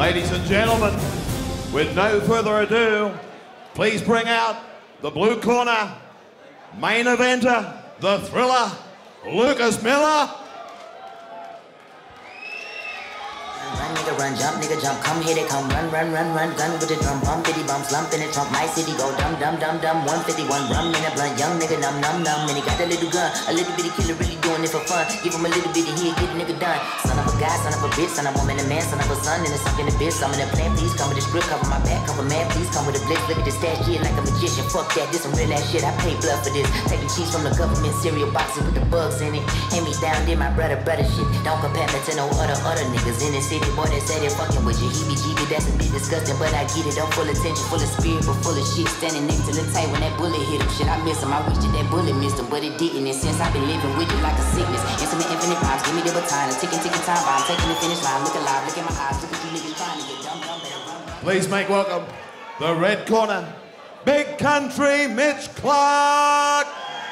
Ladies and gentlemen, with no further ado, please bring out the blue corner, main eventer, the thriller, Lucas Miller. Run, nigga, run, jump, nigga, jump, come here they come, run, gun with the drum, bump, bitty bump, slump in the trunk, my city go dumb, 151 rum in a blunt, young nigga, numb, and he got a little gun, a little bitty killer, really doing it for fun, give him a little bitty here, get the nigga done, son of a guy, son of a bitch, son of a woman, a man, son of a son, and a sunk in the bitch, I'm in the plan, please come with the script, cover my back, cover man, please come with a blitz, look at this stash shit like a magician, fuck that, this some real ass shit, I pay blood for this, take the cheese from the government cereal boxes with the bugs in it, hand me down, did my brother shit, don't compare me to no other niggas in the city. Boy, they say they're fucking with you. Heebie-jeebie, that's a bit disgusting, but I get it. I'm full of tension, full of spirit, but full of shit. Standing next to the tank when that bullet hit him. Shit, I miss him. I wish that bullet missed him, but it didn't. And since I've been living with it like a sickness, infinite rhymes, give me the baton. A ticking time bomb, taking the finish line. Look alive, look at my eyes. Look at you niggas trying to get dumb. Please make welcome the red corner, Big Country Mitch Clark.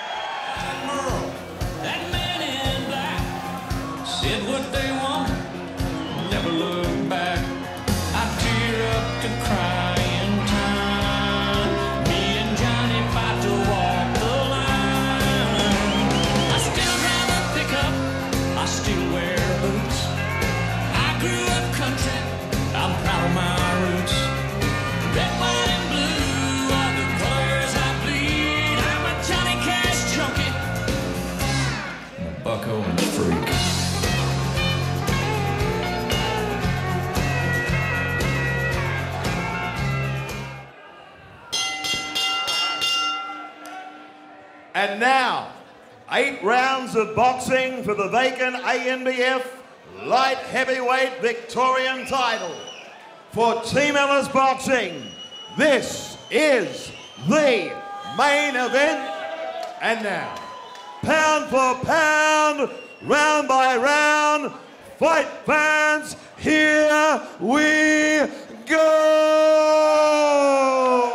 That man in black said what they want. Never look back. I tear up to crying time. Me and Johnny fight to walk the line. I still drive a pickup. I still wear boots. I grew up country. I'm proud of my roots. Red, white, and blue are the colors I bleed. I'm a Johnny Cash junkie. I'm a Buck Owens freak. And now, 8 rounds of boxing for the vacant ANBF light heavyweight Victorian title. For Team Ellis Boxing, this is the main event. And now, pound for pound, round by round, fight fans, here we go!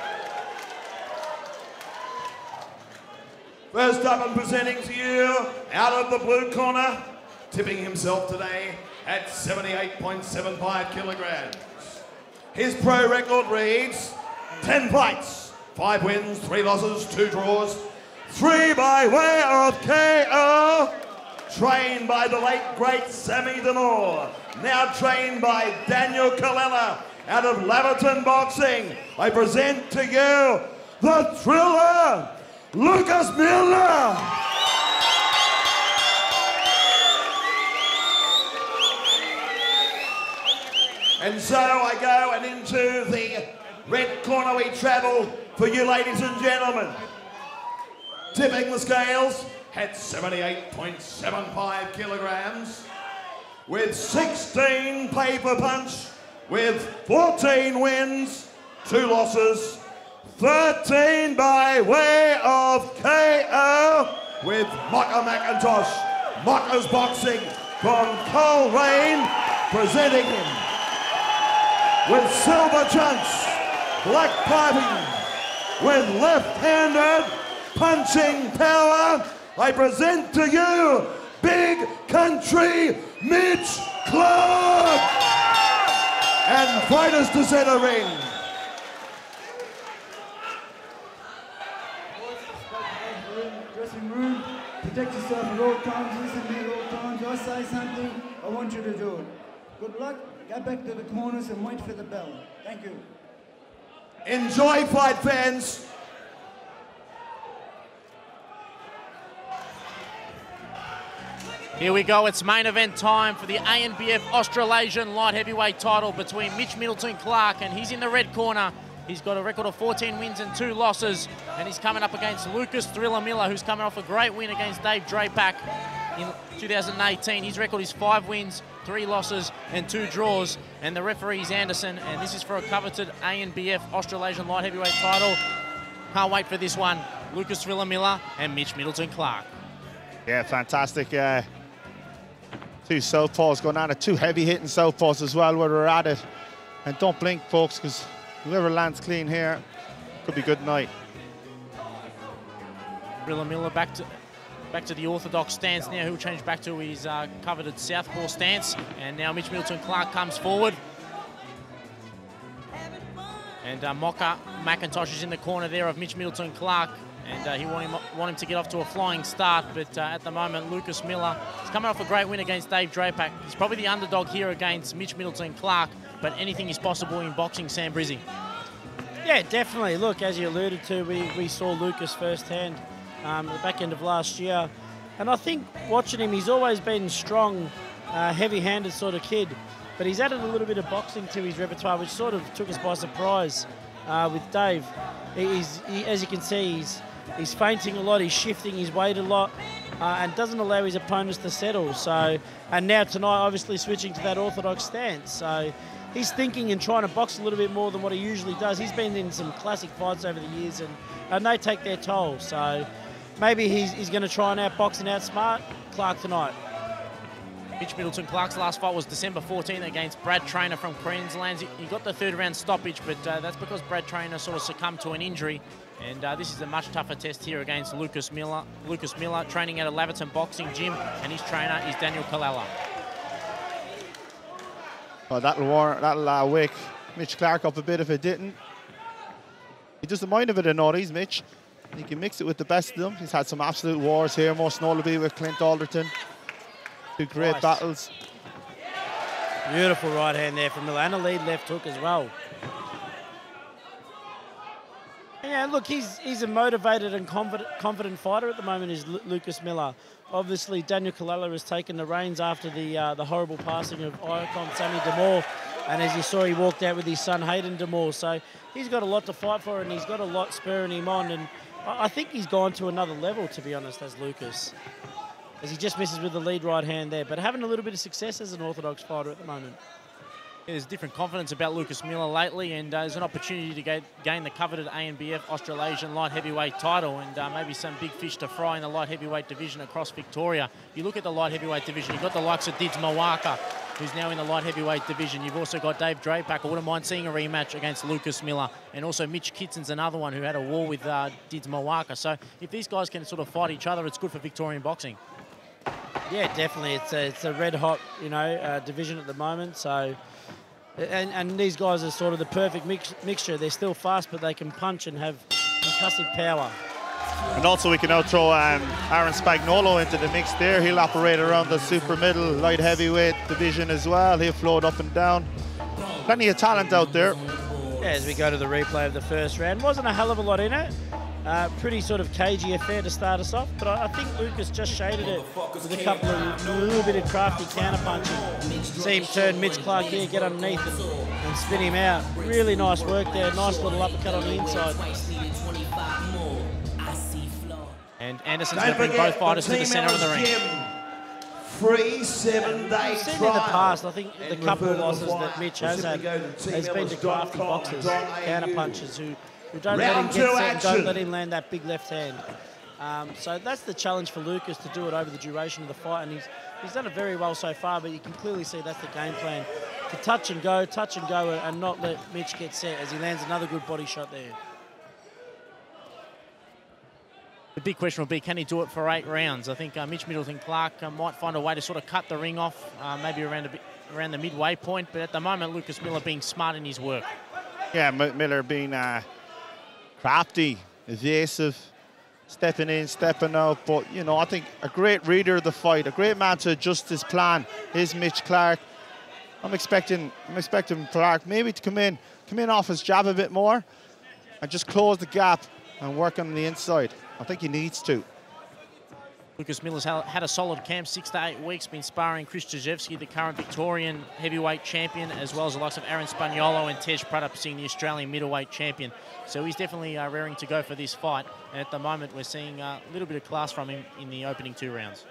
First up and presenting to you, out of the blue corner, tipping himself today at 78.75 kilograms. His pro record reads 10 fights, 5 wins, 3 losses, 2 draws, 3 by way of KO. Trained by the late great Sammy Demore, now trained by Daniel Colella out of Laverton Boxing. I present to you the thriller, Lucas Miller. And so I go, and into the red corner we travel for you, ladies and gentlemen. Tipping the scales at 78.75 kilograms with 16 paper punch, with 14 wins, 2 losses, 13 by way of KO with Mocker McIntosh. Mocker's Boxing from Coleraine, presenting him with silver chunks, black piping, with left-handed punching power. I present to you Big Country Mitch Clark. And fighters to center ring. Dressing room, protect yourself at all times, listen to me at all times. I say something, I want you to do it. Good luck, go back to the corners and wait for the bell. Thank you. Enjoy, fight fans. Here we go, it's main event time for the ANBF Australasian light heavyweight title between Mitch Middleton Clark, and he's in the red corner. He's got a record of 14 wins and 2 losses, and he's coming up against Lucas Thriller Miller, who's coming off a great win against Dave Drapac in 2018. His record is 5 wins, 3 losses and 2 draws, and the referee is Anderson, and this is for a coveted ANBF Australasian light heavyweight title. Can't wait for this one. Lucas Thriller Miller and Mitch Middleton Clark. Yeah, fantastic. 2 southpaws going on it, 2 heavy-hitting southpaws as well where we're at it. And don't blink, folks, because whoever lands clean here could be good night. Thriller Miller back to the orthodox stance now. He'll change back to his coveted southpaw stance. And now Mitch Middleton Clark comes forward. And Mocha McIntosh is in the corner there of Mitch Middleton Clark. And he want him to get off to a flying start. But at the moment, Lucas Miller is coming off a great win against Dave Drapac. He's probably the underdog here against Mitch Middleton Clark. But anything is possible in boxing, Sam Brizzy. Yeah, definitely. Look, as you alluded to, we saw Lucas firsthand at the back end of last year. And I think watching him, he's always been strong, heavy-handed sort of kid. But he's added a little bit of boxing to his repertoire, which sort of took us by surprise with Dave. As you can see, he's feinting a lot, he's shifting his weight a lot, and doesn't allow his opponents to settle. So, and now tonight, obviously switching to that orthodox stance. So he's thinking and trying to box a little bit more than what he usually does. He's been in some classic fights over the years, and they take their toll. So maybe he's going to try and outbox and outsmart Clark tonight. Mitch Middleton Clark's last fight was December 14th against Brad Trainer from Queensland. He got the third round stoppage, but that's because Brad Trainer sort of succumbed to an injury. And this is a much tougher test here against Lucas Miller. Lucas Miller training at a Laverton boxing gym, and his trainer is Daniel Kalala. Well, that'll wake Mitch Clark up a bit if it didn't. He doesn't mind a bit of naughties, Mitch. He can mix it with the best of them. He's had some absolute wars here, most notably with Clint Alderton. Two great battles. Beautiful right hand there from Miller, and a lead left hook as well. Yeah, look, he's a motivated and confident fighter at the moment, is Lucas Miller. Obviously, Daniel Kalala has taken the reins after the horrible passing of icon Sammy D'Amore. And as you saw, he walked out with his son Hayden D'Amore. So he's got a lot to fight for, and he's got a lot spurring him on. And I think he's gone to another level, to be honest, as Lucas. As he just misses with the lead right hand there, but having a little bit of success as an orthodox fighter at the moment. There's different confidence about Lucas Miller lately, and there's an opportunity to gain the coveted ANBF Australasian light heavyweight title, and maybe some big fish to fry in the light heavyweight division across Victoria. You look at the light heavyweight division, you've got the likes of Dids Mawaka, who's now in the light heavyweight division. You've also got Dave Drapac. I wouldn't mind seeing a rematch against Lucas Miller, and also Mitch Kitson's another one who had a war with Dids Mawaka. So if these guys can sort of fight each other, it's good for Victorian boxing. Yeah, definitely. It's a red hot, division at the moment. So, and these guys are sort of the perfect mixture. They're still fast, but they can punch and have concussive power. And also we can now throw Aaron Spagnolo into the mix there. He'll operate around the super middle light heavyweight division as well. He'll float up and down. Plenty of talent out there. Yeah, as we go to the replay of the first round, wasn't a hell of a lot in it. Pretty sort of cagey affair to start us off, but I think Lucas just shaded it with a little bit of crafty counter punching. See him turn Mitch Clark here, get underneath and spin him out. Really nice work there, nice little uppercut on the inside. And Anderson's going to bring both fighters to the centre of the ring. Free 7-day seen trial. in the past, I think the couple of losses that Mitch has had has been to crafty boxers, counter punchers who don't let him get set and don't let him land that big left hand. So that's the challenge for Lucas, to do it over the duration of the fight, and he's done it very well so far, but you can clearly see that's the game plan. To touch and go, and not let Mitch get set as he lands another good body shot there. The big question will be, can he do it for 8 rounds? I think Mitch Middleton Clark might find a way to sort of cut the ring off, maybe around the midway point, but at the moment, Lucas Miller being smart in his work. Yeah, Miller being crafty, evasive, stepping in, stepping out. But, I think a great reader of the fight, a great man to adjust his plan is Mitch Clark. I'm expecting Clark maybe to come in off his jab a bit more and just close the gap and work on the inside. I think he needs to. Lucas Miller's had a solid camp, 6 to 8 weeks, been sparring Chris Jajewski, the current Victorian heavyweight champion, as well as the likes of Aaron Spagnolo and Tej Pratap Singh, the Australian middleweight champion. So he's definitely raring to go for this fight. And at the moment, we're seeing a little bit of class from him in the opening 2 rounds.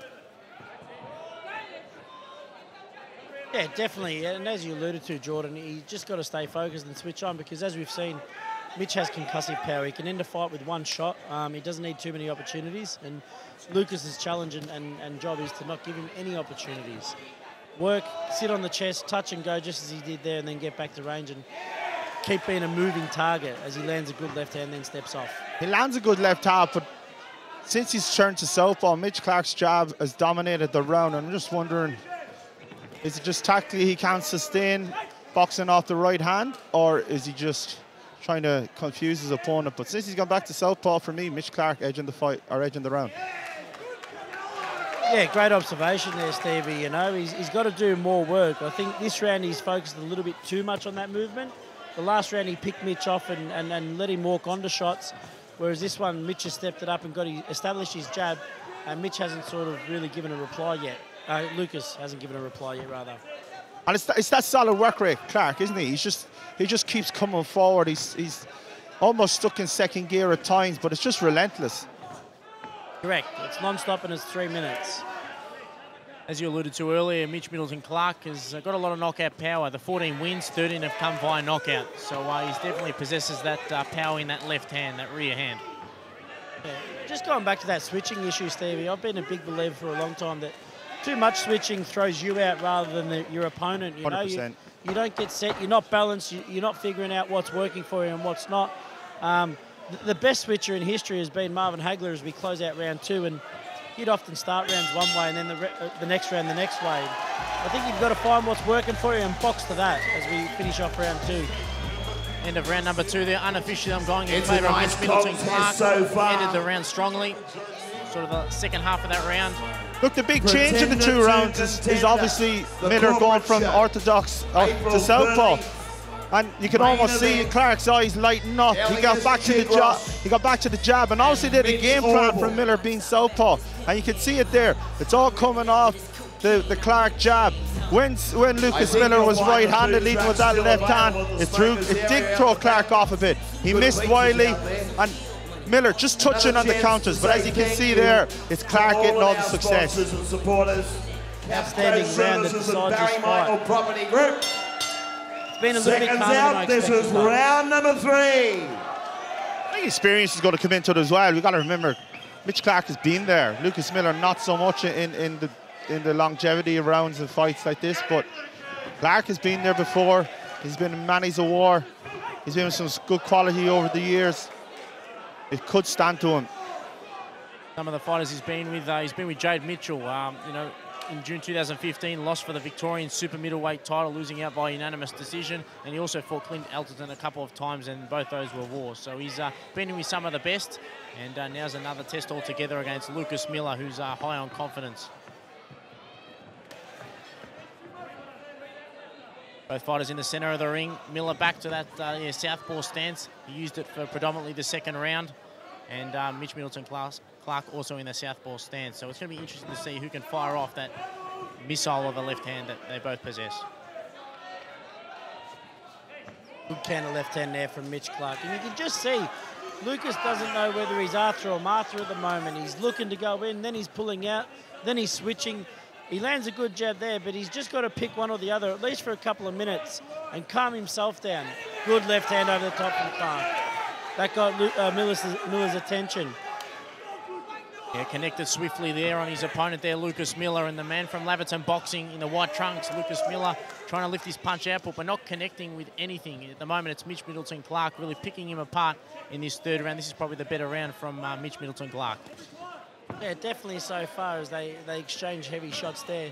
Yeah, definitely. And as you alluded to, Jordan, he's just got to stay focused and switch on, because as we've seen, Mitch has concussive power. He can end a fight with one shot. He doesn't need too many opportunities. And Lucas's challenge and job is to not give him any opportunities. Work, sit on the chest, touch and go just as he did there, and then get back to range and keep being a moving target as he lands a good left hand, then steps off. He lands a good left hand, but since he's turned to southpaw, Mitch Clark's jab has dominated the round. I'm just wondering, is it just tactically he can't sustain boxing off the right hand, or is he just trying to confuse his opponent. But since he's gone back to southpaw, for me, Mitch Clark edging the fight, or edging the round. Yeah, great observation there, Stevie. You know, he's got to do more work. I think this round he's focused a little bit too much on that movement. The last round he picked Mitch off and let him walk onto shots, whereas this one Mitch has stepped it up and established his jab, and Mitch hasn't sort of really given a reply yet. Lucas hasn't given a reply yet, rather. And it's that solid work rate, Clark, isn't he? He just keeps coming forward. He's almost stuck in second gear at times, but it's just relentless. Correct. It's non-stop and it's 3 minutes. As you alluded to earlier, Mitch Middleton Clark has got a lot of knockout power. The 14 wins, 13 have come via knockout. So he definitely possesses that power in that left hand, that rear hand. Yeah. Just going back to that switching issue, Stevie, I've been a big believer for a long time that too much switching throws you out rather than your opponent. You 100%. know, you don't get set, you're not balanced, you're not figuring out what's working for you and what's not. The best switcher in history has been Marvin Hagler as we close out round 2, and he'd often start rounds one way and then the next round the next way. I think you've got to find what's working for you and box to that as we finish off round 2. End of round number 2 there. Unofficially, I'm going in favour of Mitch Middleton Clark. So far. Ended the round strongly. Sort of the second half of that round. Look, the big change in the 2 rounds is obviously Miller going from orthodox to southpaw. And you can almost see Clark's eyes lighting up. He got back to the jab. He got back to the jab, and obviously did a game plan from Miller being southpaw. And you can see it there. It's all coming off the Clark jab. When Lucas Miller was right-handed, leading with that left hand, it did throw Clark off a bit. He missed Wiley, and Miller just touching on the counters. But as you can see there, it's Clark getting all the success. Outstanding round that decides this fight. It's been a little bit calmer than I This expected. is round number 3. I think experience is going to come into it as well. We've got to remember, Mitch Clark has been there. Lucas Miller not so much in the longevity of rounds and fights like this, but Clark has been there before. He's been in Manny's of War. He's been with some good quality over the years. It could stand to him. Some of the fighters he's been with Jade Mitchell. You know, in June 2015, lost for the Victorian super middleweight title, losing out by unanimous decision. And he also fought Clint Elton a couple of times, and both those were wars. So he's been in with some of the best. And now's another test altogether against Lucas Miller, who's high on confidence. Both fighters in the centre of the ring. Miller back to that southpaw stance. He used it for predominantly the second round. And Mitch Middleton Clark also in the southpaw stance. So it's going to be interesting to see who can fire off that missile of the left hand that they both possess. Good counter left hand there from Mitch Clark. And you can just see Lucas doesn't know whether he's Arthur or Martha at the moment. He's looking to go in, then he's pulling out, then he's switching. He lands a good jab there, but he's just got to pick one or the other, at least for a couple of minutes, and calm himself down. Good left hand over the top from Clark. That got Miller's attention. Yeah, connected swiftly there on his opponent there, Lucas Miller, and the man from Laverton Boxing in the white trunks, Lucas Miller, trying to lift his punch output, but not connecting with anything. At the moment, it's Mitch Middleton Clark really picking him apart in this third round. This is probably the better round from Mitch Middleton Clark. Yeah, definitely so far as they exchange heavy shots there.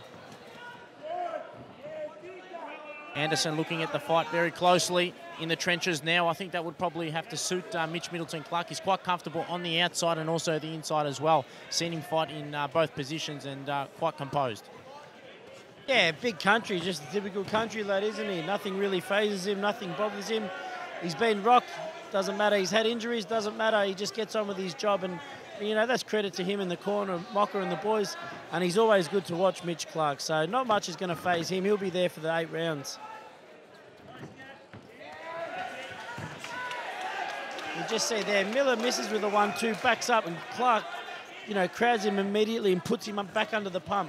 Anderson looking at the fight very closely in the trenches now. I think that would probably have to suit Mitch Middleton Clark. He's quite comfortable on the outside and also the inside as well. Seen him fight in both positions and quite composed. Yeah, big country, just a typical country lad, isn't he? Nothing really phases him, nothing bothers him. He's been rocked, doesn't matter. He's had injuries, doesn't matter. He just gets on with his job, and you know, that's credit to him in the corner, Mocker and the boys. And he's always good to watch, Mitch Clark. So not much is going to phase him. He'll be there for the 8 rounds. You just see there, Miller misses with a 1-2, backs up, and Clark, you know, crowds him immediately and puts him back under the pump.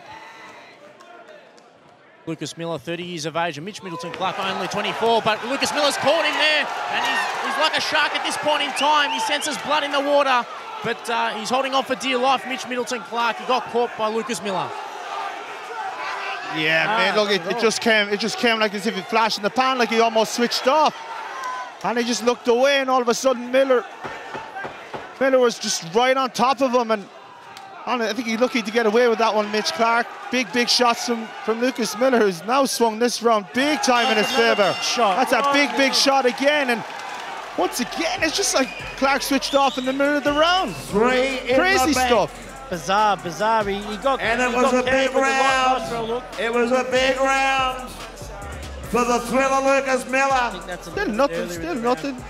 Lucas Miller, 30 years of age, and Mitch Middleton Clark only 24, but Lucas Miller's caught him there, and he's like a shark at this point in time. He senses blood in the water, but he's holding on for dear life. Mitch Middleton Clark, he got caught by Lucas Miller. Yeah, man, look, it just came like as if it flashed in the pan, like he almost switched off. And he just looked away, and all of a sudden Miller was just right on top of him, and I think he's lucky to get away with that one, Mitch Clark. Big shots from Lucas Miller, who's now swung this round big time in his favour. That's a big shot again, and Once again, it's just like Clark switched off in the middle of the round. 3 in Crazy the bank. stuff. Bizarre. He got. And it he was got a big carried with the light nostril round. look. It was a big round for the Thriller Lucas I Miller. think that's a Still little nothing, earlier in still the nothing.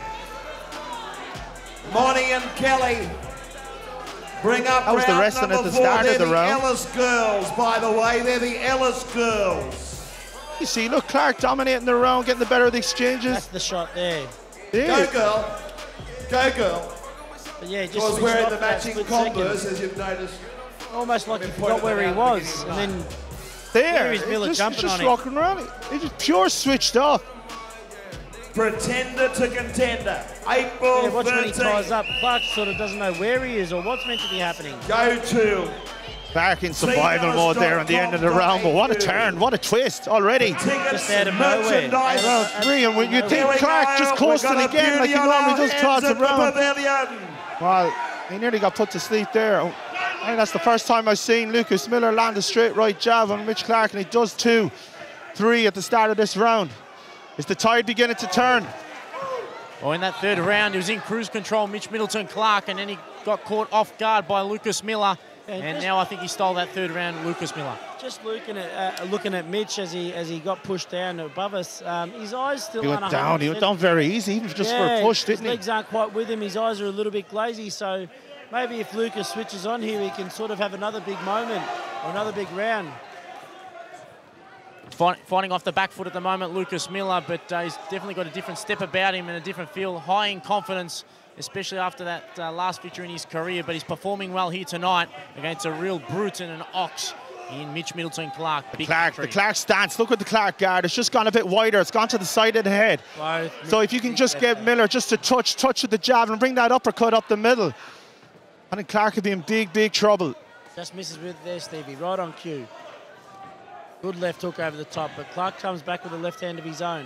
Monty and Kelly bring up That was the round wrestling at number the 4. start of They're the round. Ellis girls, by the way. They're the Ellis girls. You see, look, Clark dominating the round, getting the better of the exchanges. That's the shot there. Yeah. Go, girl. Go, girl. But yeah, just Was switched wearing off the for that matching split second. Converse, as you've noticed. Almost like Been he pointed forgot where that he out was, at the and beginning of then There, There is Miller it's jumping just on him. rocking around. It's just pure switched off. Pretender to contender. April yeah, watch when he 13. ties up. Clark sort of doesn't know where he is or what's meant to be happening. Go to Back in survival mode there at the end of the round, but what a turn, what a twist already. tickets, Just out of nowhere. merchandise. Round 3, and when you Here think we Clark go. just We've coasting got a again like he beauty on normally our does towards the hands at round. pavilion. Well, he nearly got put to sleep there. I think that's the first time I've seen Lucas Miller land a straight right jab on Mitch Clark, and he does 2-3 at the start of this round. Is the tide beginning to turn? Well, in that third round, he was in cruise control, Mitch Middleton Clark, and then he got caught off guard by Lucas Miller. And now I think he stole that third round, Lucas Miller. Just looking at Mitch as he got pushed down above us, his eyes still He aren't went down. He went 100%. down very easy, even just for a push, didn't his he? legs aren't quite with him. His eyes are a little bit glazy, so maybe if Lucas switches on here, he can sort of have another big moment or another big round. Fighting off the back foot at the moment, Lucas Miller, but he's definitely got a different step about him and a different feel, high in confidence, especially after that last victory in his career. But he's performing well here tonight against a real brute and an ox in Mitch Middleton Clark. The Clark stance, look at the Clark guard. It's just gone a bit wider. It's gone to the side of the head. So if you can just get Miller just to touch with the jab and bring that uppercut up the middle, I think Clark could be in big trouble. Just misses with there, Stevie, right on cue. Good left hook over the top, but Clark comes back with a left hand of his own.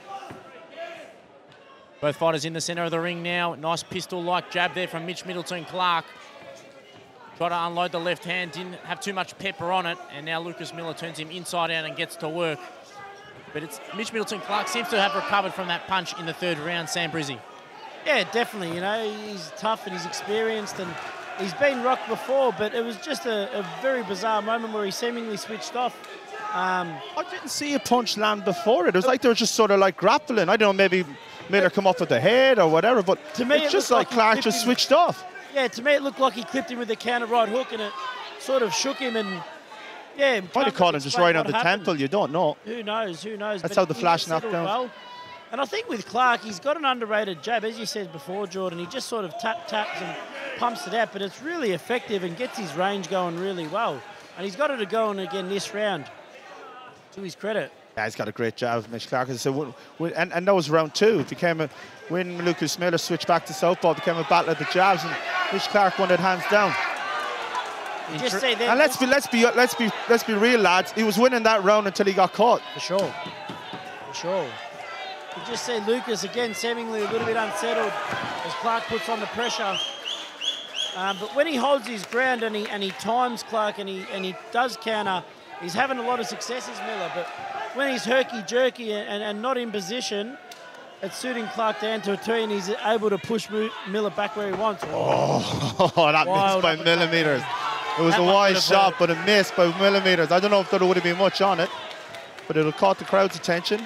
Both fighters in the centre of the ring now. Nice pistol-like jab there from Mitch Middleton Clark. Try to unload the left hand, didn't have too much pepper on it, and now Lucas Miller turns him inside out and gets to work. But it's Mitch Middleton Clark seems to have recovered from that punch in the third round, Sam Brizzy. Yeah, definitely. You know, he's tough and he's experienced and he's been rocked before, but it was just a very bizarre moment where he seemingly switched off. I didn't see a punch land before it. It was like they were just sort of like grappling. I don't know, maybe Miller come up with the head or whatever, but To me, it's it just looked like like he Clark clipped just him. switched off. Yeah, to me it looked like he clipped him with a counter right hook and it sort of shook him and, yeah. Might have caught him just right on the happened. temple, you don't know. Who knows, That's But how the he flash settled knocked down. well. And I think with Clark, he's got an underrated jab, as you said before, Jordan. He just sort of taps and pumps it out, but it's really effective and gets his range going really well. And he's got it to go on again this round, to his credit. Yeah, he's got a great jab, Mitch Clark. So, and that was round 2. It became when Lucas Miller switched back to southpaw, it became a battle of the jabs, and Mitch Clark won it hands down. You just say that. And let's be real, lads. He was winning that round until he got caught. For sure. For sure. You just say Lucas again seemingly a little bit unsettled as Clark puts on the pressure. But when he holds his ground and he times Clark and he does counter, he's having a lot of successes, Miller. But when he's herky-jerky and not in position, it's suiting Clark down to a T and he's able to push Miller back where he wants. Oh, that Wild missed by uppercut. millimeters. It was That a one wide would've shot, hurt. but it missed by millimeters. I don't know if there would have been much on it, but it caught the crowd's attention.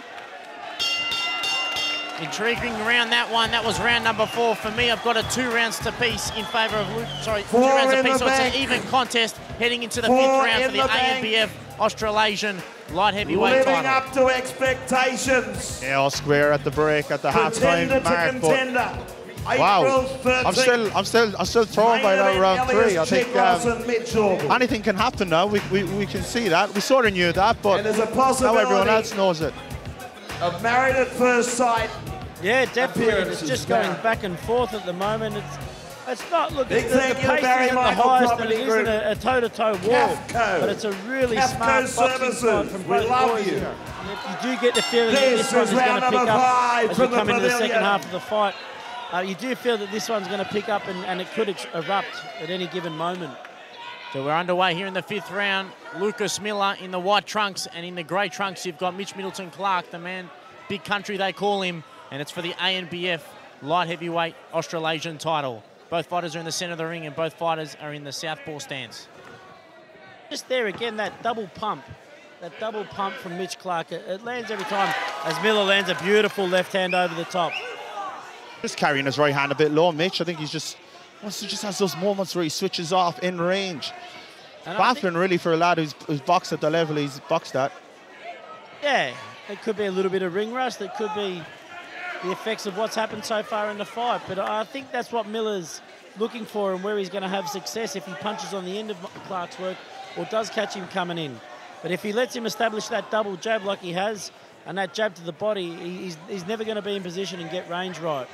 Intriguing round, that one. That was round number 4. For me, I've got a 2 rounds to piece in favour of Luke. Sorry, 2 4 rounds in apiece. the So it's bank. an even contest heading into the 4 5th round in for the the bank. ANBF Australasian light heavyweight Living title. up to expectations. Yeah, all square at the break at the Pretender halftime to mark. But contender. wow, April 13th. I'm still thrown by that round 3. I think Mitchell. anything can happen now. We can see that. We sort of knew that, but And there's a now possibility everyone else knows it. of Married at First Sight. Yeah, definitely. It's Appearances just going now. back and forth at the moment. It's not, look, Big the thank you to pace Barry isn't the Michael highest and Property it isn't Group. a toe-to-toe war, Cafco. but it's a really Cafco smart boxing Services. fight from We both love boys. you. And if you do get the feeling that This this one is is going round to pick number up 5 as we from the come into the second pavilion. half of the fight. You do feel that this one's going to pick up and it could erupt at any given moment. So we're underway here in the 5th round. Lucas Miller in the white trunks, and in the grey trunks you've got Mitch Middleton Clark, the man, big country they call him, and it's for the ANBF light heavyweight Australasian title. Both fighters are in the centre of the ring and both fighters are in the southpaw stance. Just there again, that double pump from Mitch Clark. It lands every time as Miller lands a beautiful left hand over the top. Just carrying his right hand a bit low, Mitch. I think he just has those moments where he switches off in range. And baffling really for a lad who's boxed at the level he's boxed at. Yeah, it could be a little bit of ring rust. It could be the effects of what's happened so far in the fight. But I think that's what Miller's looking for and where he's going to have success if he punches on the end of Clark's work or does catch him coming in. But if he lets him establish that double jab like he has and that jab to the body, he's never going to be in position and get range right.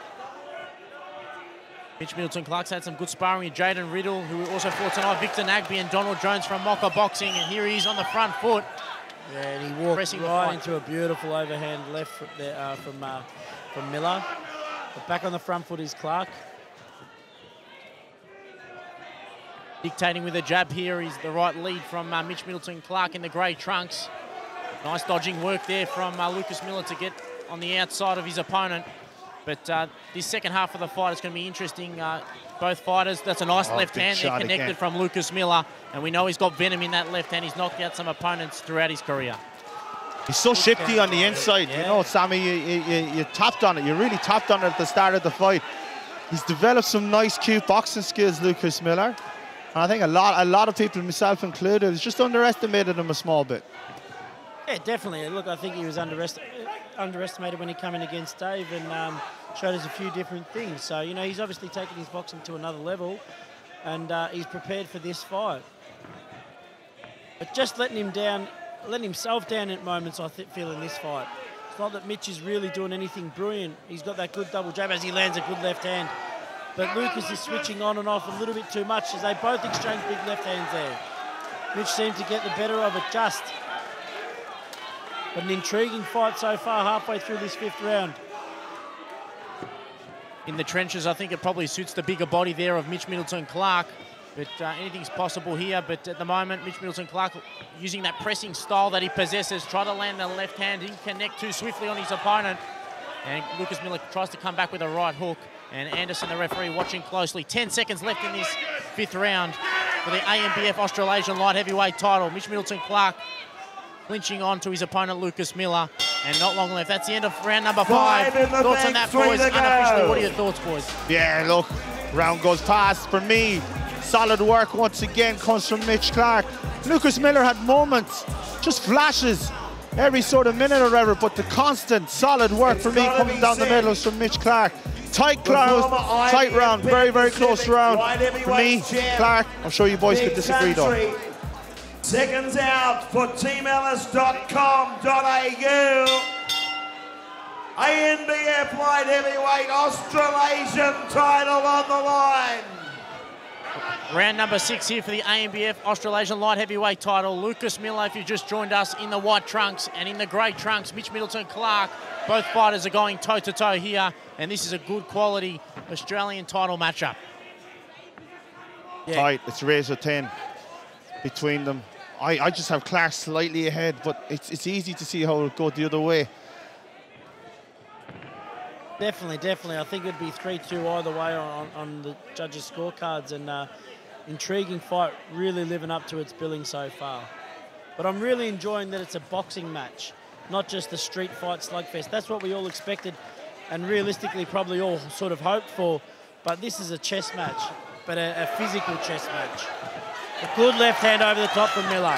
Mitch Middleton Clark's had some good sparring with Jaden Riddle, who also fought tonight, Victor Nagby and Donald Jones from Mocha Boxing, and here he is on the front foot. Yeah, and he walked right into a beautiful overhand left from Miller. But back on the front foot is Clark. Dictating with a jab here is the right lead from Mitch Middleton Clark in the grey trunks. Nice dodging work there from Lucas Miller to get on the outside of his opponent. But this second half of the fight is going to be interesting. Both fighters, that's a nice left hand there connected again from Lucas Miller. And we know he's got venom in that left hand. He's knocked out some opponents throughout his career. He's so shifty on the inside. Yeah. You know, Sammy, you tapped on it. You really tapped on it at the start of the fight. He's developed some nice, cute boxing skills, Lucas Miller. And I think a lot of people, myself included, has just underestimated him a small bit. Yeah, definitely. Look, I think he was underestimated when he came in against Dave and showed us a few different things. So, you know, he's obviously taken his boxing to another level and he's prepared for this fight. But just letting himself down at moments, I feel, in this fight. It's not that Mitch is really doing anything brilliant. He's got that good double jab as he lands a good left hand. But Lucas is switching on and off a little bit too much as they both exchange big left hands there. Mitch seemed to get the better of it just. But an intriguing fight so far, halfway through this fifth round. In the trenches, I think it probably suits the bigger body there of Mitch Middleton Clark. But anything's possible here. But at the moment, Mitch Middleton Clark, using that pressing style that he possesses, try to land the left hand. He didn't connect too swiftly on his opponent. And Lucas Miller tries to come back with a right hook. And Anderson, the referee, watching closely. 10 seconds left in this fifth round for the ANBF Australasian light heavyweight title. Mitch Middleton Clark clinching on to his opponent, Lucas Miller. And not long left. That's the end of round number 5. Thoughts on that, boys? Unofficially, what are your thoughts, boys? Yeah, look, round goes past for me. Solid work once again comes from Mitch Clark. Lucas Miller had moments, just flashes, every sort of minute or whatever, but the constant, solid work for me coming down the middle is from Mitch Clark. Tight round, very, very close round. For me, Clark, I'm sure you boys could disagree though. Seconds out for teamellis.com.au. ANBF light heavyweight Australasian title on the line. Round number 6 here for the ANBF Australasian light heavyweight title. Lucas Miller, if you just joined us, in the white trunks, and in the grey trunks, Mitch Middleton Clark. Both fighters are going toe-to-toe here, and this is a good quality Australian title matchup. Yeah. Tight, it's razor thin between them. I just have Clark slightly ahead, but it's easy to see how it'll go the other way. Definitely. I think it'd be 3-2 either way on the judges' scorecards, and intriguing fight, really living up to its billing so far. But I'm really enjoying that it's a boxing match, not just a street fight slugfest. That's what we all expected and realistically probably all sort of hoped for. But this is a chess match, but a physical chess match. A good left hand over the top from Miller.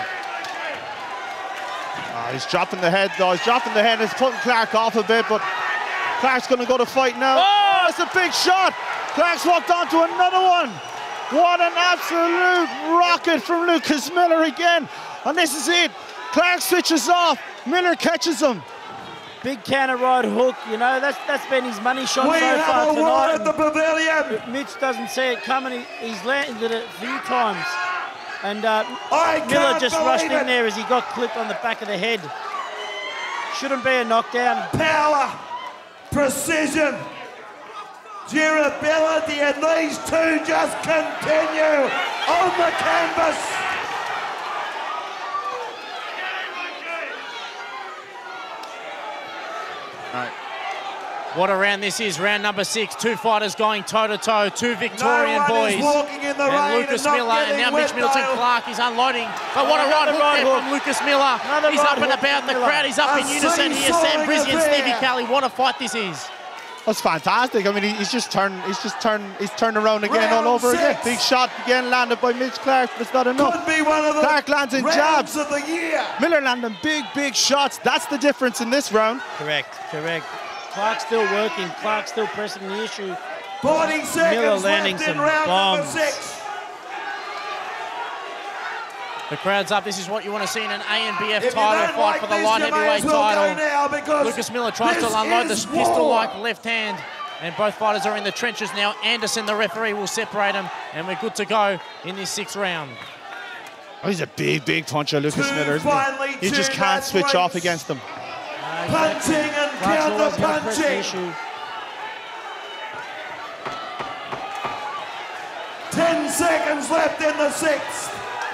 He's dropping the head though. He's dropping the head. It's putting Clark off a bit, but Clark's going to go to fight now. Oh, it's a big shot. Clark's walked on to another one. What an absolute rocket from Lucas Miller again. And this is it. Clark switches off. Miller catches him. Big counter right hook, you know, that's been his money shot we so far tonight. We have a war at the pavilion. Mitch doesn't see it coming. He's landed it a few times. And Miller just rushed in there as he got clipped on the back of the head. Shouldn't be a knockdown. Power, precision, durability, and these two just continue on the canvas. What a round this is, round number 6. Two fighters going toe-to-toe, two Victorian No one boys. is walking in the And rain Lucas and not Miller, and getting now wet, Mitch Middleton Dale. Clark is unloading. But what a right hook there from Lucas Miller. He's up and about the crowd. He's up in unison here. Sam Brizzy and Stevie Kelly. What a fight this is. That's fantastic. I mean, he's turned around again all over again. Big shot again landed by Mitch Clark, but it's not enough. Could be one of the Clark lands in rounds jabs. of the year. Miller landing big shots. That's the difference in this round. Correct. Clark's still working. Clark's still pressing the issue. 40 seconds landing left in some round number bombs. 6. The crowd's up. This is what you want to see in an ANBF If you title don't fight like for the this, light you may heavyweight as well go title. now, because Lucas Miller tries to this unload the is pistol-like war. left hand, and both fighters are in the trenches now. Anderson, the referee, will separate them, and we're good to go in this 6th round. Oh, he's a big puncher, Lucas Two Miller, finally isn't he? You just two can't switch lightweights. off against him. Punching and Clark's always gonna press the counter-punching. issue. 10 seconds left in the 6th.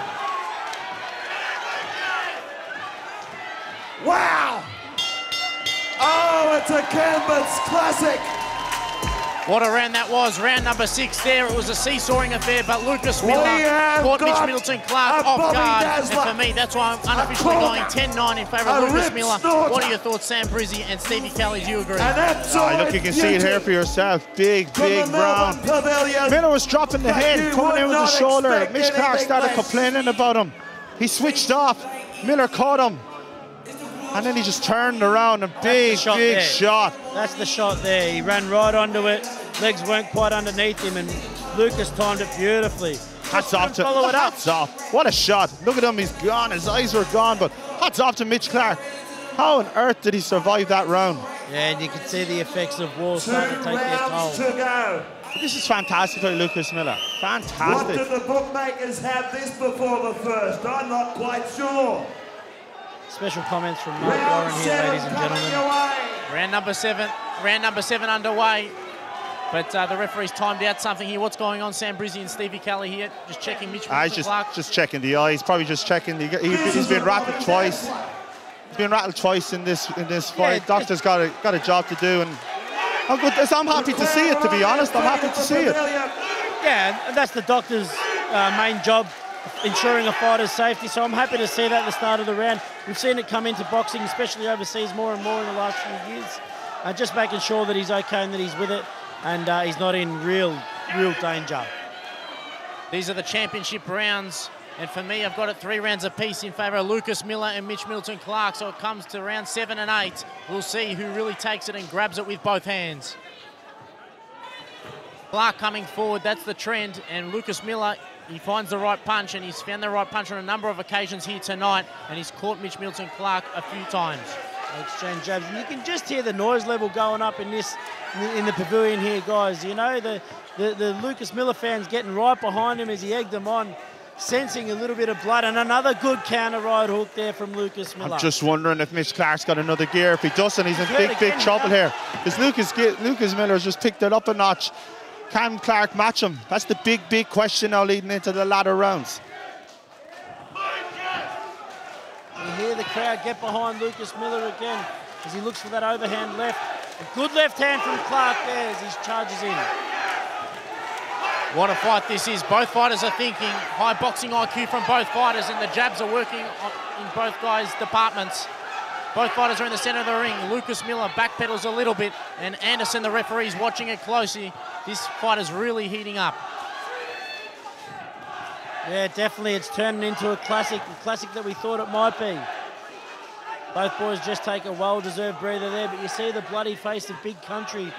Wow! Oh, it's a Canvas classic. What a round that was. Round number 6 there. It was a seesawing affair, but Lucas Miller have caught Mitch got Middleton Clark a off Bobby guard. Dazzler. And for me, that's why I'm unofficially corner. going 10-9 in favour A of Lucas rip Miller. snorter. What are your thoughts, Sam Brizzy and Stevie Kelly? Do you agree? An absolute Look, you can see it here for yourself. Big from the round. Melbourne Pavilion. Miller was dropping the But head, you coming would in with the not shoulder. expect Mitch Clark anything started less. complaining about him. He switched off. Miller caught him. And then he just turned around and big there. shot. That's the shot there. He ran right onto it. Legs weren't quite underneath him, and Lucas timed it beautifully. Hats off to follow it up. Hats off. What a shot. Look at him, he's gone. His eyes were gone, but hats off to Mitch Clark. How on earth did he survive that round? Yeah, and you can see the effects of war 2 starting to take their rounds toll. to go. This is fantastic by Lucas Miller. What Fantastic. did the bookmakers have this before the first? I'm not quite sure. Special comments from Mark Round Warren here, 7 ladies and coming gentlemen. your way. Round number 7 underway. But the referee's timed out something here. What's going on? Sam Brizzy and Stevie Kelly here. Just checking Mitch Middleton Clark. Just checking the eyes. Probably just checking. He's been rattled twice. He's been rattled twice in this fight. Doctor's got a job to do, and I'm happy to see it. To be honest, I'm happy to see it. Yeah, and that's the doctor's main job, ensuring a fighter's safety. So I'm happy to see that at the start of the round. We've seen it come into boxing, especially overseas, more and more in the last few years. Just making sure that he's okay and that he's with it, and he's not in real danger. These are the championship rounds. And for me, I've got it 3 rounds apiece in favour of Lucas Miller and Mitch Middleton Clark. So it comes to round 7 and 8. We'll see who really takes it and grabs it with both hands. Clark coming forward, that's the trend. And Lucas Miller, he finds the right punch, and he's found the right punch on a number of occasions here tonight. And he's caught Mitch Middleton Clark a few times. They exchange jabs, and you can just hear the noise level going up in the pavilion here, guys. You know, the Lucas Miller fans getting right behind him as he egged them on, sensing a little bit of blood, and another good counter right hook there from Lucas Miller. I'm just wondering if Mitch Clark's got another gear. If he doesn't, he's in big trouble here. Because Lucas Miller's just picked it up a notch. Can Clark match him? That's the big question now leading into the latter rounds. You hear the crowd get behind Lucas Miller again as he looks for that overhand left. A good left hand from Clark there as he charges in. What a fight this is. Both fighters are thinking. High boxing IQ from both fighters, and the jabs are working in both guys' departments. Both fighters are in the centre of the ring. Lucas Miller backpedals a little bit, and Anderson, the referee, is watching it closely. This fight is really heating up. Yeah, definitely. It's turning into a classic that we thought it might be. Both boys just take a well-deserved breather there, but you see the bloody face of Big Country.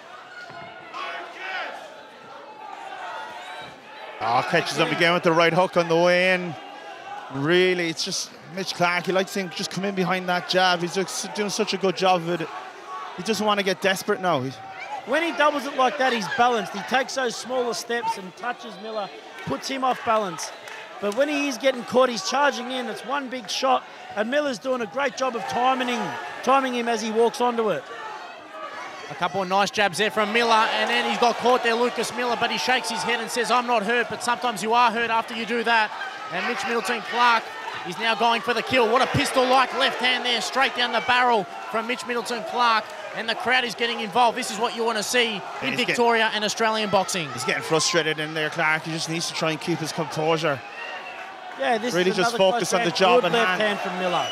Oh, catches him again with the right hook on the way in. Really, it's just Mitch Clark. He likes to just come in behind that jab. He's just doing such a good job of it. He doesn't want to get desperate now. When he doubles it like that, he's balanced. He takes those smaller steps and touches Miller, puts him off balance. But when he is getting caught, he's charging in. It's one big shot, and Miller's doing a great job of timing him as he walks onto it. A couple of nice jabs there from Miller, and then he's got caught there, Lucas Miller, but he shakes his head and says, I'm not hurt, but sometimes you are hurt after you do that. And Mitch Middleton Clark is now going for the kill. What a pistol-like left hand there, straight down the barrel from Mitch Middleton Clark. And the crowd is getting involved. This is what you want to see in Victoria and Australian boxing. He's getting frustrated in there, Clark. He just needs to try and keep his composure. Yeah, this really is just focus on the job at hand. Left hand from Miller.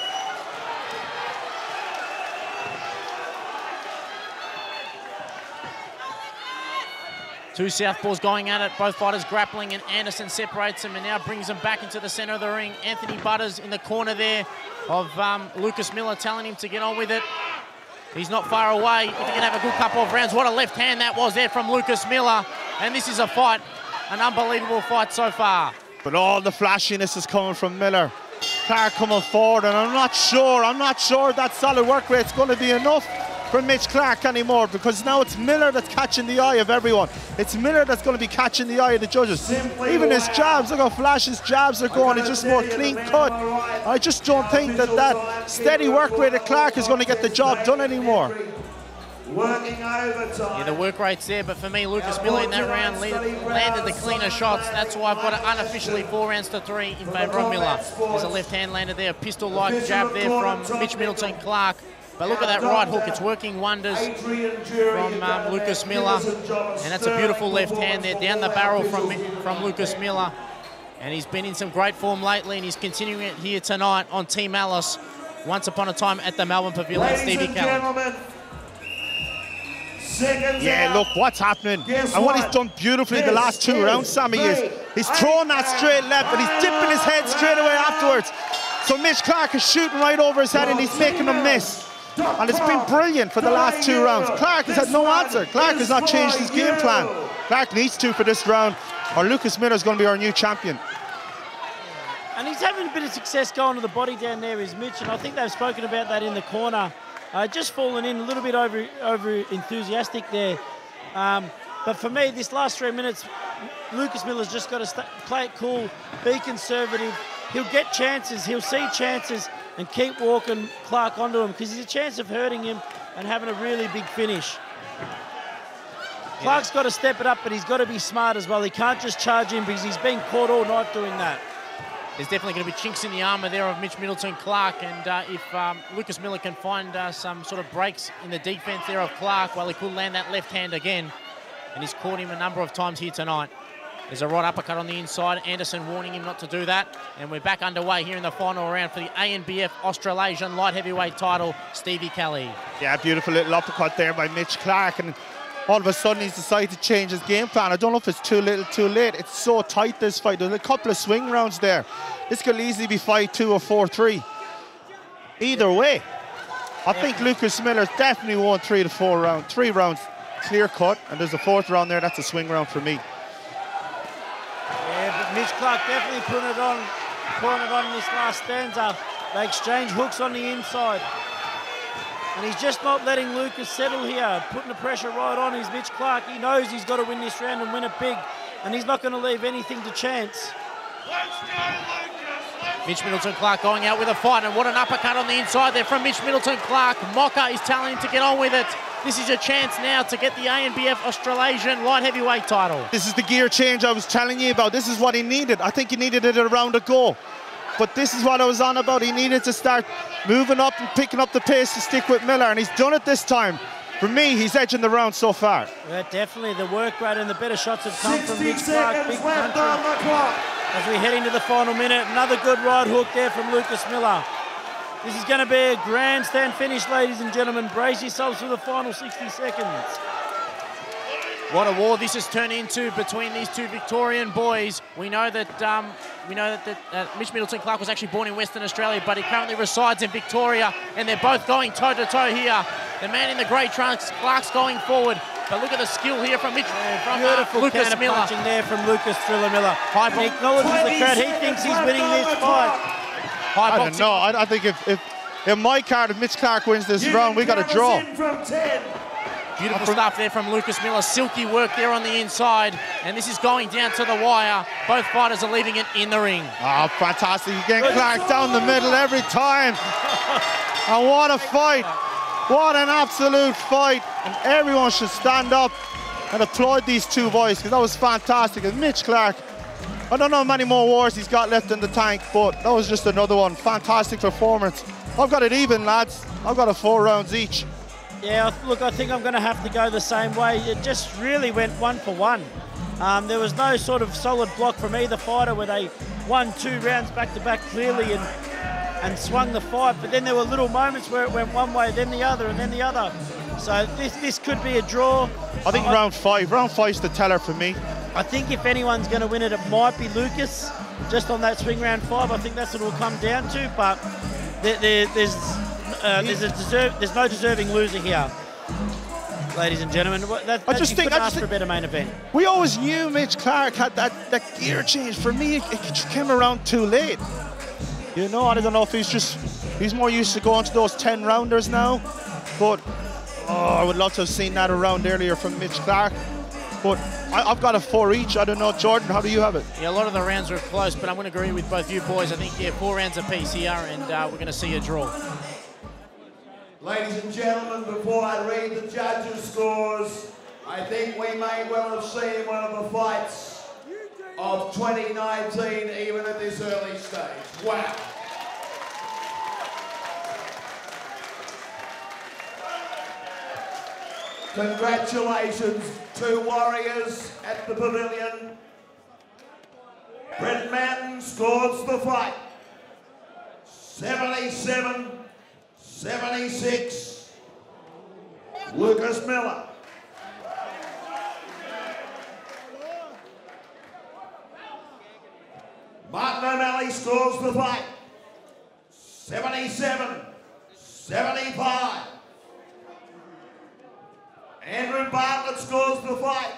Two southpaws going at it, both fighters grappling, and Anderson separates them and now brings them back into the centre of the ring. Anthony Butters in the corner there of Lucas Miller, telling him to get on with it. He's not far away if he can have a good couple of rounds. What a left hand that was there from Lucas Miller. And this is a fight, an unbelievable fight so far. But all the flashiness is coming from Miller. Clark coming forward, and I'm not sure that solid work rate's going to be enough for Mitch Clark anymore, because now it's Miller that's catching the eye of everyone. It's Miller that's going to be catching the eye of the judges. Even his jabs, look how flash his jabs are going. It's just more clean cut. I just don't think that steady work rate of Clark is going to get the job done anymore. Yeah, the work rate's there, but for me, Lucas Miller in that round landed the cleaner shots. That's why I've got it unofficially 4 rounds to 3 in favour of Miller. There's a left hand landed there, a pistol-like jab there from Mitch Middleton Clark. But look at that right hook, it's working wonders from Lucas Miller. And that's a beautiful left hand there, down the barrel from Lucas Miller. And he's been in some great form lately, and he's continuing it here tonight on Team Alice. Once upon a time at the Melbourne Pavilion, Stevie Kelly. Yeah, look what's happening. And what he's done beautifully the last 2 rounds, Sammy, is he's throwing that straight left, but he's dipping his head straight away afterwards. So Mitch Clark is shooting right over his head, and he's making him miss. And it's been brilliant for the last 2 rounds. Clark has had no answer. Clark has not changed his game plan. Clark needs to for this round, or Lucas Miller is going to be our new champion. And he's having a bit of success going to the body down there, is Mitch, and I think they've spoken about that in the corner. Just fallen in a little bit over enthusiastic there. But for me, this last 3 minutes, Lucas Miller's just got to play it cool, be conservative. He'll get chances, he'll see chances, and keep walking Clark onto him, because he's a chance of hurting him and having a really big finish. Clark's got to step it up, but he's got to be smart as well. He can't just charge in, because he's been caught all night doing that. There's definitely going to be chinks in the armour there of Mitch Middleton Clark, and if Lucas Miller can find some sort of breaks in the defence there of Clark, well, he could land that left hand again, and he's caught him a number of times here tonight. There's a right uppercut on the inside. Anderson warning him not to do that. And we're back underway here in the final round for the ANBF Australasian light heavyweight title, Stevie Kelly. Yeah, beautiful little uppercut there by Mitch Clark. And all of a sudden he's decided to change his game plan. I don't know if it's too little, too late. It's so tight, this fight. There's a couple of swing rounds there. This could easily be 5-2 or 4-3. Either way, I think Lucas Miller's definitely won 3 to 4 rounds. 3 rounds clear cut. And there's a 4th round there. That's a swing round for me. Yeah, but Mitch Clark definitely putting it on in this last stanza. They exchange hooks on the inside. And he's just not letting Lucas settle here, putting the pressure right on his Mitch Clark. He knows he's got to win this round and win it big, and he's not going to leave anything to chance. Mitch Middleton Clark going out with a fight, and what an uppercut on the inside there from Mitch Middleton Clark. Mocker is telling him to get on with it. This is a chance now to get the ANBF Australasian light heavyweight title. This is the gear change I was telling you about. This is what he needed. I think he needed it around a go. But this is what I was on about. He needed to start moving up and picking up the pace to stick with Miller, and he's done it this time. For me, he's edging the round so far. Yeah, definitely. The work rate and the better shots have come from Mitch Clark. Big country. As we head into the final minute, another good right hook there from Lucas Miller. This is going to be a grandstand finish, ladies and gentlemen. Brace yourselves for the final 60 seconds. What a war this has turned into between these two Victorian boys. We know that Mitch Middleton Clark was actually born in Western Australia, but he currently resides in Victoria, and they're both going toe-to-toe here. The man in the grey trunks, Clark's going forward, but look at the skill here from Beautiful Lucas Miller. Punching there from Lucas Thriller Miller. He acknowledges the crowd. He thinks he's winning this fight. I don't know. I think if in my card, if Mitch Clark wins this round, we got a draw. Beautiful stuff there from Lucas Miller. Silky work there on the inside. And this is going down to the wire. Both fighters are leaving it in the ring. Oh, fantastic. You get Clark down the middle every time. And what a fight. What an absolute fight. And everyone should stand up and applaud these two boys, because that was fantastic. And Mitch Clark, I don't know how many more wars he's got left in the tank, but that was just another one. Fantastic performance. I've got it even, lads. I've got it 4 rounds each. Yeah, look, I think I'm going to have to go the same way. It just really went 1 for 1. There was no sort of solid block from either fighter where they won 2 rounds back-to-back clearly and swung the fight. But then there were little moments where it went one way, then the other, and then the other. So this could be a draw. I think round 5's the teller for me. I think if anyone's going to win it, it might be Lucas, just on that swing round 5. I think that's what it'll come down to. But there's no deserving loser here, ladies and gentlemen. I just think ask for a better main event. We always knew Mitch Clark had that gear change. For me, it just came around too late. You know, I don't know if he's more used to going to those 10 rounders now. But I would love to have seen that around earlier from Mitch Clark. But I've got a 4 each. I don't know, Jordan, how do you have it? Yeah, a lot of the rounds were close, but I'm going to agree with both you boys. I think, yeah, 4 rounds apiece here, and we're going to see a draw. Ladies and gentlemen, before I read the judges' scores, I think we may well have seen one of the fights of 2019, even at this early stage. Wow. Congratulations to warriors at the pavilion. Brent Manton scores the fight. 77-76. Lucas Miller. Martin O'Malley scores the fight. 77-75. Andrew Bartlett scores the fight.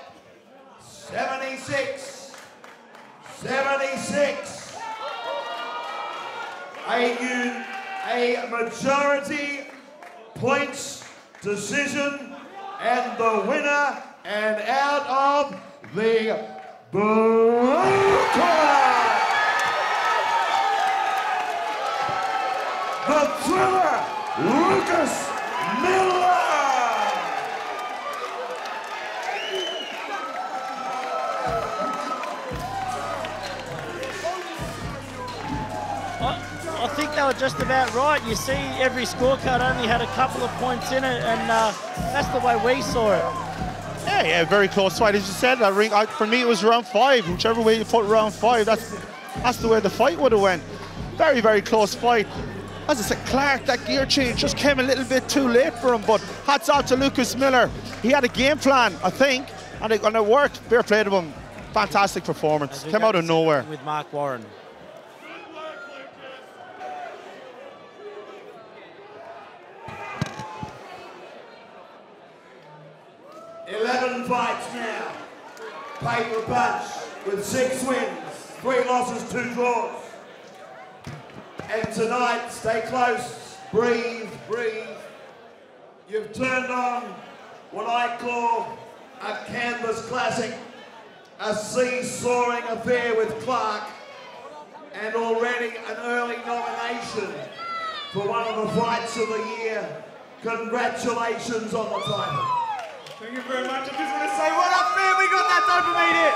76-76. A majority points decision, and the winner and out of the blue corner, the thriller, Lucas Miller. I think they were just about right. You see, every scorecard only had a couple of points in it, and that's the way we saw it. Yeah, very close fight. As you said, for me it was round 5. Whichever way you put round 5, that's the way the fight would have went. Very, very close fight. As I said, Clark, that gear change just came a little bit too late for him, but hats off to Lucas Miller. He had a game plan, I think, and it worked. Fair play to him. Fantastic performance. Came out of nowhere. With Mark Warren. 11 fights now. Paper punch with 6 wins, 3 losses, 2 draws. And tonight, stay close, breathe, breathe. You've turned on what I call a canvas classic, a seesawing affair with Clark, and already an early nomination for one of the fights of the year. Congratulations on the title. Thank you very much. I just want to say, what up, fam? We got that dopamine hit.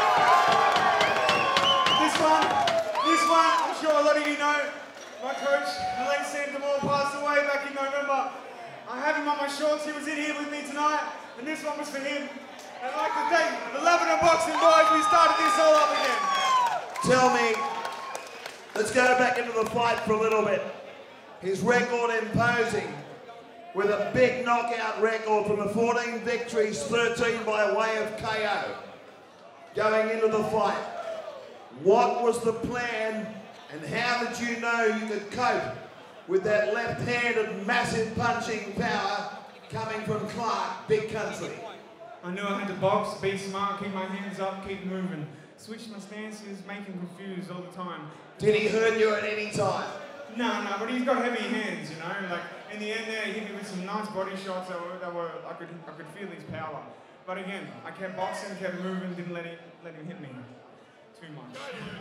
This one, I'm sure a lot of you know, my coach, Elaine Sandamore, passed away back in November. I have him on my shorts. He was in here with me tonight, and this one was for him. And I'd like to thank the Lebanon Boxing Boys. We started this all up again. Tell me, let's go back into the fight for a little bit. His record imposing, with a big knockout record from the 14 victories, 13 by way of KO. Going into the fight, what was the plan and how did you know you could cope with that left-handed massive punching power coming from Clark, big country? I knew I had to box, be smart, keep my hands up, keep moving. Switch my stances, make him confused all the time. Did he hurt you at any time? No, but he's got heavy hands, you know. Like in the end, there he hit me with some nice body shots that were I could feel his power. But again, I kept boxing, kept moving, didn't let him hit me too much.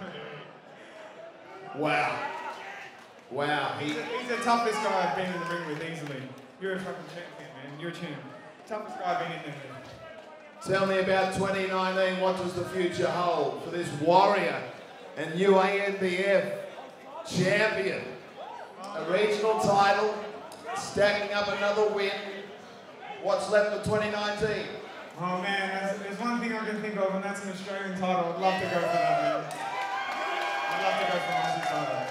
Wow. He's the toughest guy I've been in the ring with easily. You're a fucking champion, man. You're a champ. Toughest guy I've been in there with. Tell me about 2019. What does the future hold for this warrior and new ANBF champion? A regional title, stacking up another win. What's left for 2019? Oh man, there's one thing I can think of, and that's an Australian title. I'd love to go for that, man. I'd love to go for an Aussie title.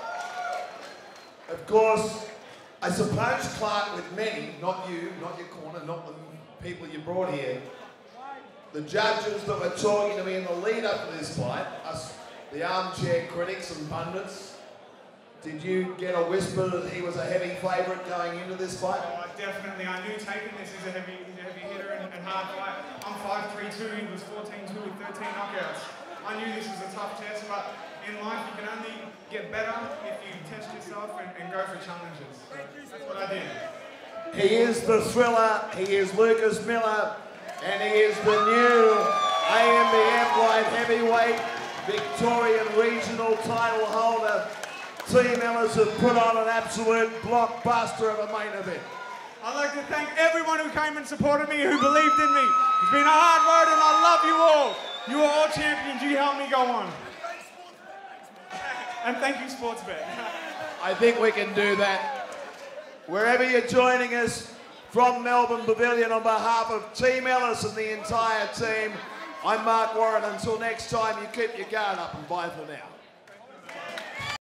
Of course, I suppose, Clark, with many, not you, not your corner, not the people you brought here, the judges that were talking to me in the lead up to this fight, us, the armchair critics and pundits, did you get a whisper that he was a heavy favourite going into this fight? Oh, definitely. I knew taking this is a heavy hitter and hard fight. I'm 5'3", he was 14'2" with 13 knockouts. I knew this was a tough test, but in life you can only get better if you test yourself and go for challenges. So that's what I did. He is the thriller, he is Lucas Miller, and he is the new ANBF light heavyweight Victorian regional title holder. Team Ellis have put on an absolute blockbuster of a main event. I'd like to thank everyone who came and supported me, who believed in me. It's been a hard road and I love you all. You are all champions, you helped me go on. And thank you, Sportsbet. I think we can do that. Wherever you're joining us from Melbourne Pavilion, on behalf of Team Ellis and the entire team, I'm Mark Warren. Until next time, you keep your guard up and bye for now.